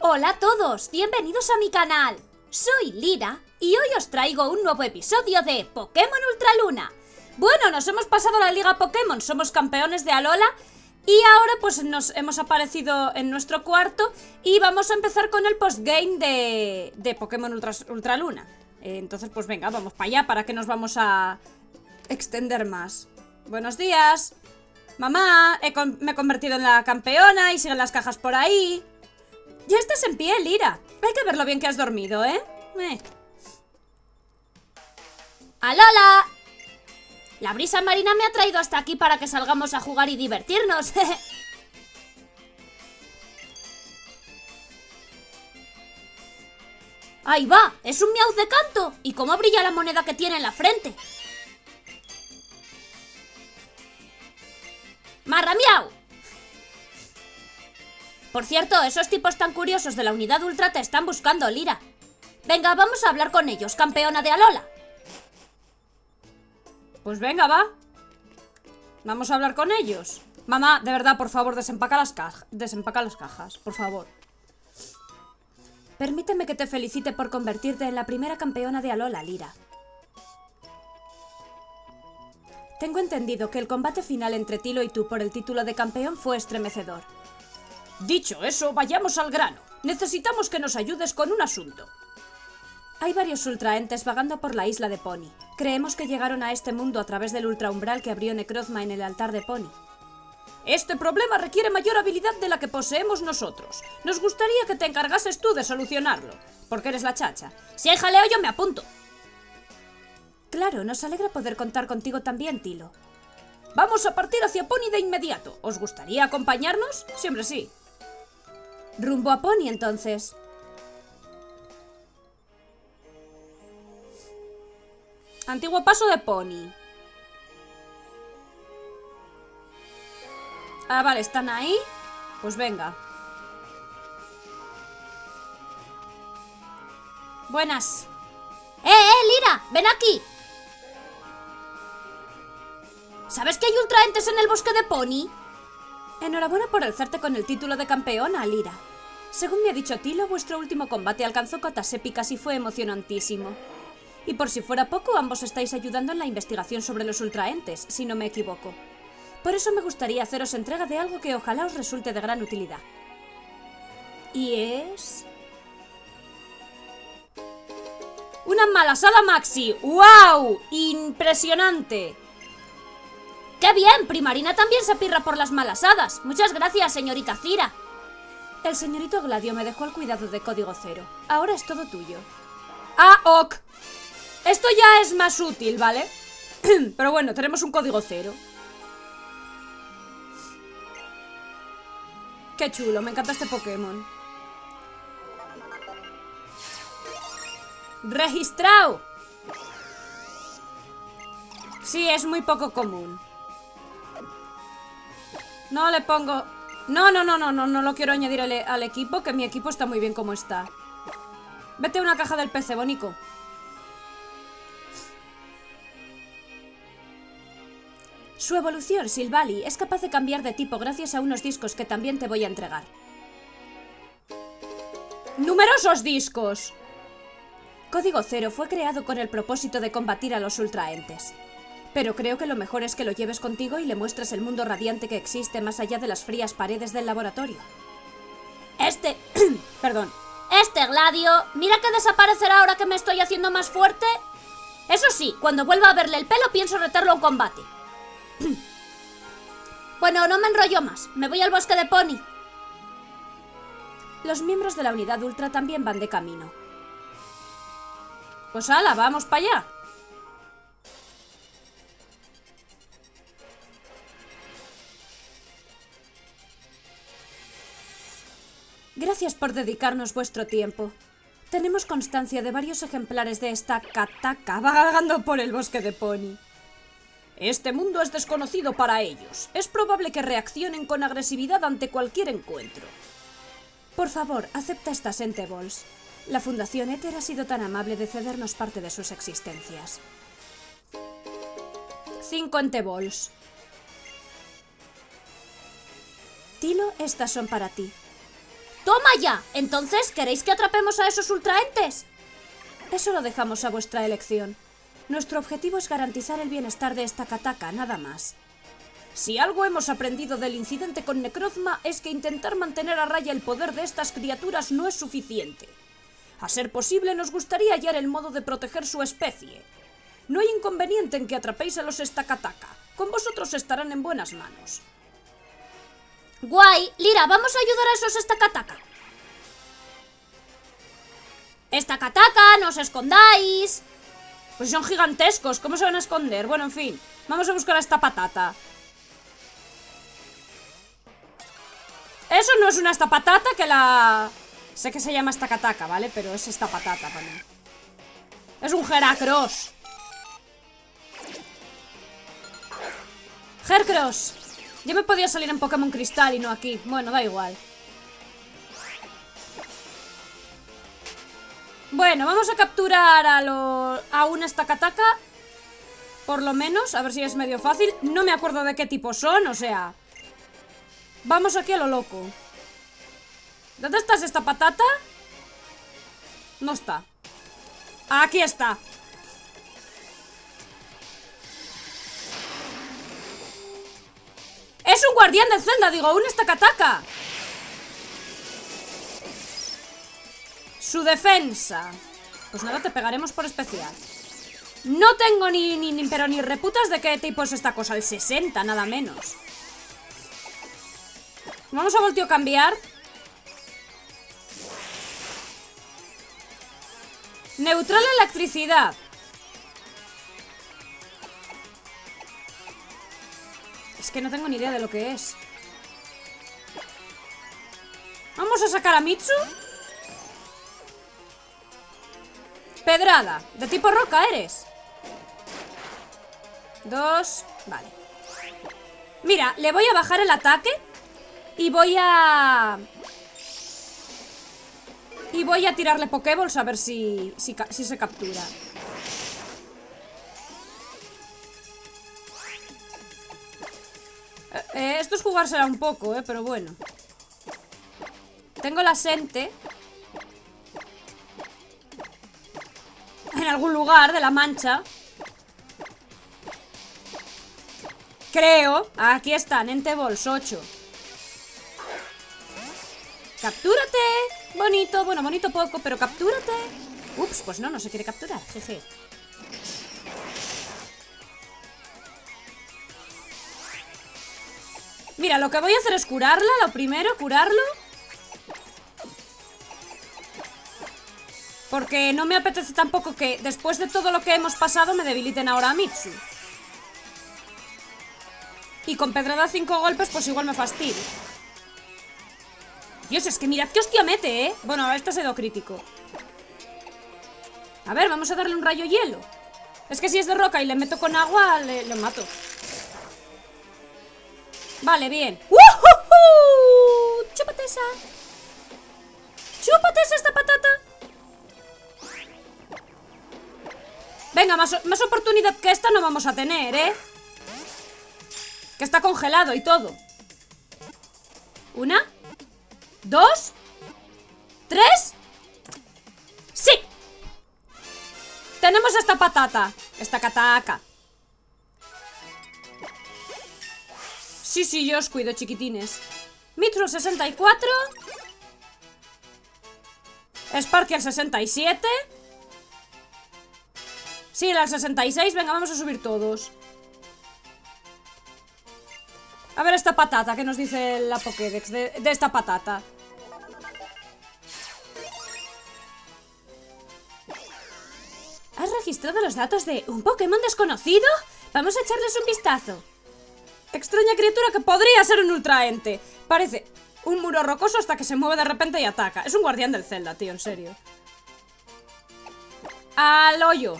Hola a todos, bienvenidos a mi canal. Soy Lira y hoy os traigo un nuevo episodio de Pokémon Ultraluna. Bueno, nos hemos pasado la liga Pokémon, somos campeones de Alola y ahora pues nos hemos aparecido en nuestro cuarto y vamos a empezar con el postgame de Pokémon Ultraluna. Entonces pues venga, vamos para allá, para que nos vamos a extender más. Buenos días. Mamá, me he convertido en la campeona y siguen las cajas por ahí. Ya estás en pie, Lira. Hay que ver lo bien que has dormido, ¿eh? ¡Alola! La brisa marina me ha traído hasta aquí para que salgamos a jugar y divertirnos. ¡Ahí va! ¡Es un Meowth de canto! ¿Y cómo brilla la moneda que tiene en la frente? ¡Marra Miau! Por cierto, esos tipos tan curiosos de la unidad Ultra te están buscando, Lira. Venga, vamos a hablar con ellos, campeona de Alola. Pues venga, va. Vamos a hablar con ellos. Mamá, de verdad, por favor, desempaca las cajas, por favor. Permíteme que te felicite por convertirte en la primera campeona de Alola, Lira. Tengo entendido que el combate final entre Tilo y tú por el título de campeón fue estremecedor. Dicho eso, vayamos al grano. Necesitamos que nos ayudes con un asunto. Hay varios ultraentes vagando por la isla de Poni. Creemos que llegaron a este mundo a través del ultraumbral que abrió Necrozma en el altar de Poni. Este problema requiere mayor habilidad de la que poseemos nosotros. Nos gustaría que te encargases tú de solucionarlo, porque eres la chacha. Si hay jaleo, yo me apunto. Claro, nos alegra poder contar contigo también, Tilo. Vamos a partir hacia Poni de inmediato. ¿Os gustaría acompañarnos? Siempre sí. Rumbo a Poni, entonces. Antiguo paso de Poni. Ah, vale, ¿están ahí? Pues venga. Buenas. Lira! ¡Ven aquí! ¿Sabes que hay ultraentes en el bosque de Poni? Enhorabuena por alzarte con el título de campeona, Lira. Según me ha dicho Tilo, vuestro último combate alcanzó cotas épicas y fue emocionantísimo. Y por si fuera poco, ambos estáis ayudando en la investigación sobre los ultraentes, si no me equivoco. Por eso me gustaría haceros entrega de algo que ojalá os resulte de gran utilidad. ¿Y es...? ¡Una malasada maxi! ¡Wow! ¡Impresionante! ¡Qué bien! Primarina también se pirra por las malasadas. Muchas gracias, señorita Cira. El señorito Gladio me dejó al cuidado de Código Cero. Ahora es todo tuyo. ¡Ah, ok! Esto ya es más útil, ¿vale? Pero bueno, tenemos un Código Cero. Qué chulo, me encanta este Pokémon. ¡Registrado! Sí, es muy poco común. No le pongo... No lo quiero añadir al equipo, que mi equipo está muy bien como está. Vete a una caja del PC, bonico. Su evolución, Silvally, es capaz de cambiar de tipo gracias a unos discos que también te voy a entregar. ¡Numerosos discos! Código Cero fue creado con el propósito de combatir a los ultraentes. Pero creo que lo mejor es que lo lleves contigo y le muestres el mundo radiante que existe más allá de las frías paredes del laboratorio. Perdón. Gladio, mira que desaparecerá ahora que me estoy haciendo más fuerte. Eso sí, cuando vuelva a verle el pelo pienso retarlo a un combate. Bueno, no me enrollo más. Me voy al bosque de Poni. Los miembros de la unidad Ultra también van de camino. Pues hala, vamos para allá. Gracias por dedicarnos vuestro tiempo. Tenemos constancia de varios ejemplares de esta cataca vagando por el bosque de Poni. Este mundo es desconocido para ellos. Es probable que reaccionen con agresividad ante cualquier encuentro. Por favor, acepta estas Enteballs. La Fundación Éter ha sido tan amable de cedernos parte de sus existencias. 5 Enteballs. Tilo, estas son para ti. ¡Toma ya! Entonces, ¿queréis que atrapemos a esos ultraentes? Eso lo dejamos a vuestra elección. Nuestro objetivo es garantizar el bienestar de esta Kataka, nada más. Si algo hemos aprendido del incidente con Necrozma es que intentar mantener a raya el poder de estas criaturas no es suficiente. A ser posible, nos gustaría hallar el modo de proteger su especie. No hay inconveniente en que atrapéis a los Stakataka. Con vosotros estarán en buenas manos. Guay, Lyra, vamos a ayudar a esos Stakataka. Stakataka, no os escondáis. Pues son gigantescos, ¿cómo se van a esconder? Bueno, en fin, vamos a buscar a esta patata. Eso no es una esta patata que la... Sé que se llama Stakataka, ¿vale? Pero es esta patata para mí. Es un Heracross. Heracross. Yo me podía salir en Pokémon Cristal y no aquí. Bueno, da igual. Bueno, vamos a capturar a un Stakataka. Por lo menos, a ver si es medio fácil. No me acuerdo de qué tipo son, o sea... Vamos aquí a lo loco. ¿Dónde estás esta patata? No está. Aquí está. Es un guardián del Zelda, digo, un Stakataka. Su defensa. Pues nada, te pegaremos por especial. No tengo pero ni reputas de qué tipo es esta cosa. El 60, nada menos. Vamos a volteo cambiar. Neutral electricidad. Es que no tengo ni idea de lo que es. Vamos a sacar a Mitsu. Pedrada. De tipo roca eres. 2. Vale. Mira, le voy a bajar el ataque. Y voy a tirarle Pokéballs a ver si se captura. Esto es jugársela un poco, pero bueno. Tengo la Sente en algún lugar de la mancha. Creo. Aquí están, Enteiballs 8. ¡Captúrate! Bonito, bueno, bonito poco, pero captúrate. Ups, pues no se quiere capturar, jeje. Mira, lo que voy a hacer es curarla, lo primero, curarlo. Porque no me apetece tampoco que después de todo lo que hemos pasado me debiliten ahora a Mitsu. Y con pedrada 5 golpes pues igual me fastidio. Dios, es que mirad qué hostia mete, Bueno, este ha sido crítico. A ver, vamos a darle un rayo hielo. Es que si es de roca y le meto con agua, lo mato. Vale, bien. ¡Woohoo! ¡Chúpate esa! ¡Chúpate esa esta patata! Venga, más oportunidad que esta no vamos a tener, Que está congelado y todo. 1, 2, 3. ¡Sí! Tenemos esta patata. Esta Kataka. Sí, yo os cuido, chiquitines. Mitsu 64. Sparky al 67. Sí, al 66. Venga, vamos a subir todos. A ver esta patata, ¿qué nos dice la Pokédex de esta patata? ¿Has registrado los datos de un Pokémon desconocido? Vamos a echarles un vistazo. Extraña criatura que podría ser un ultraente. Parece un muro rocoso hasta que se mueve de repente y ataca. Es un guardián del Zelda, tío, en serio. Al hoyo.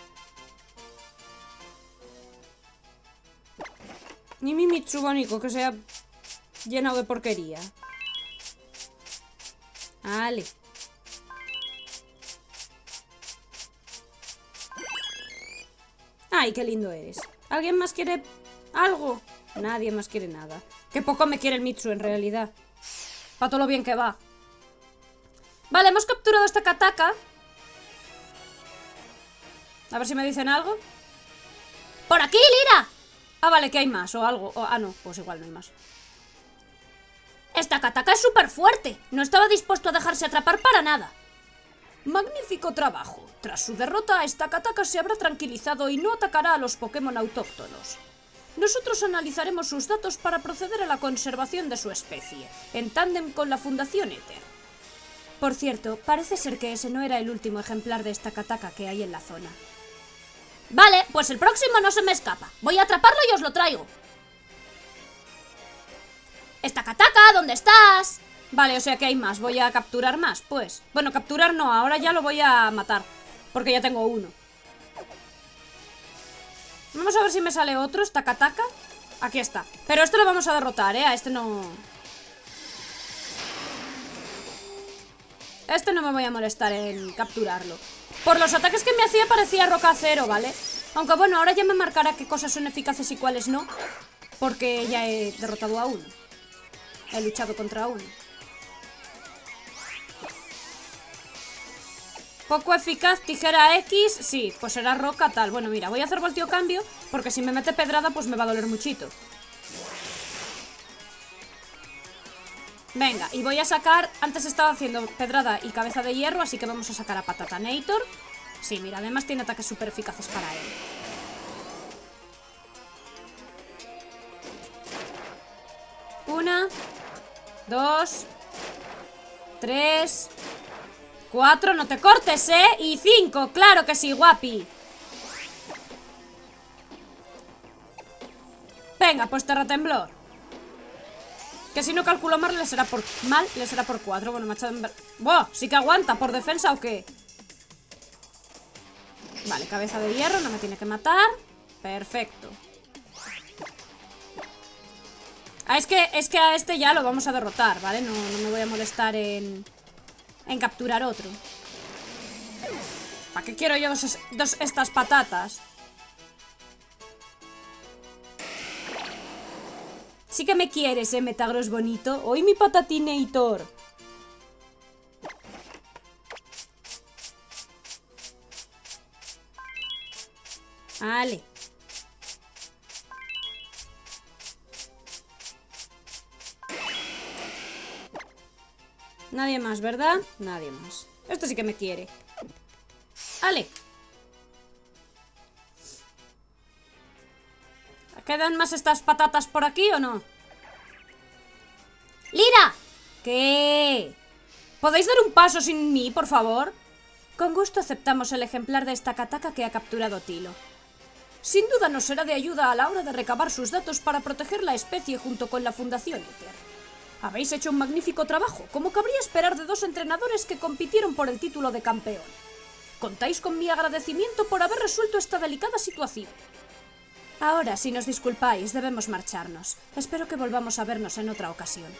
Ni mi Mitsu bonito que se ha llenado de porquería. Vale. Ay, qué lindo eres. ¿Alguien más quiere algo? Nadie más quiere nada. Qué poco me quiere el Mitsu en realidad. Para todo lo bien que va. Vale, hemos capturado esta Kataka. A ver si me dicen algo. ¡Por aquí, Lira! Ah, vale, que hay más o algo. Ah, no, pues igual no hay más. Esta Kataka es súper fuerte. No estaba dispuesto a dejarse atrapar para nada. Magnífico trabajo. Tras su derrota, esta Kataka se habrá tranquilizado y no atacará a los Pokémon autóctonos. Nosotros analizaremos sus datos para proceder a la conservación de su especie, en tándem con la Fundación Éter. Por cierto, parece ser que ese no era el último ejemplar de esta Kataka que hay en la zona. Vale, pues el próximo no se me escapa. Voy a atraparlo y os lo traigo. ¡Esta Kataka! ¿Dónde estás? Vale, o sea que hay más. Voy a capturar más, pues. Bueno, capturar no, ahora ya lo voy a matar. Porque ya tengo uno. Vamos a ver si me sale otro, esta Kataka. Aquí está. Pero este lo vamos a derrotar, ¿eh? A este no... Este no me voy a molestar en capturarlo. Por los ataques que me hacía parecía roca acero, ¿vale? Aunque bueno, ahora ya me marcará qué cosas son eficaces y cuáles no. Porque ya he derrotado a uno. He luchado contra uno. Poco eficaz, tijera X. Sí, pues será roca tal. Bueno, mira, voy a hacer volteo cambio, porque si me mete pedrada pues me va a doler muchito. Venga, y voy a sacar... Antes estaba haciendo pedrada y cabeza de hierro, así que vamos a sacar a Patatanator. Sí, mira, además tiene ataques súper eficaces para él. Una, 2, 3, 4, no te cortes, ¿eh? Y 5, claro que sí, guapi. Venga, pues terratemblor. Que si no calculo mal, le será por 4. Bueno, machado en... ¡Buah! ¿Sí que aguanta por defensa o qué? Vale, cabeza de hierro, no me tiene que matar. Perfecto. Ah, es que a este ya lo vamos a derrotar, ¿vale? No me voy a molestar en capturar otro. ¿Para qué quiero yo estas patatas? Sí que me quieres, Metagross bonito. Hoy mi Patatinator. Vale. Nadie más, ¿verdad? Nadie más. Esto sí que me quiere. Vale. ¿Quedan más estas patatas por aquí o no? ¡Lira! ¿Qué? ¿Podéis dar un paso sin mí, por favor? Con gusto aceptamos el ejemplar de esta Kataka que ha capturado Tilo. Sin duda nos será de ayuda a la hora de recabar sus datos para proteger la especie junto con la Fundación Éter. Habéis hecho un magnífico trabajo, como cabría esperar de dos entrenadores que compitieron por el título de campeón. Contáis con mi agradecimiento por haber resuelto esta delicada situación. Ahora, si nos disculpáis, debemos marcharnos. Espero que volvamos a vernos en otra ocasión.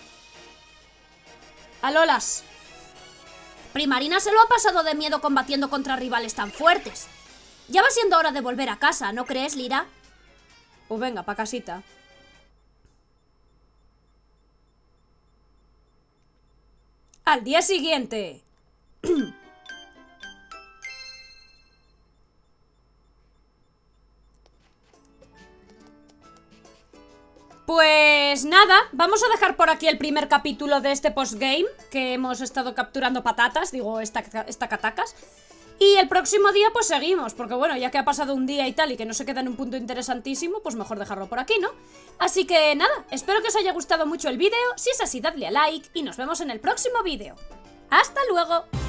¡Alolas! Primarina se lo ha pasado de miedo combatiendo contra rivales tan fuertes. Ya va siendo hora de volver a casa, ¿no crees, Lira? Pues venga, pa' casita. Al día siguiente. Pues nada, vamos a dejar por aquí el primer capítulo de este postgame, que hemos estado capturando patatas, digo, esta Katakas. Y el próximo día pues seguimos, porque bueno, ya que ha pasado un día y tal y que no se queda en un punto interesantísimo, pues mejor dejarlo por aquí, ¿no? Así que nada, espero que os haya gustado mucho el vídeo, si es así dadle a like y nos vemos en el próximo vídeo. ¡Hasta luego!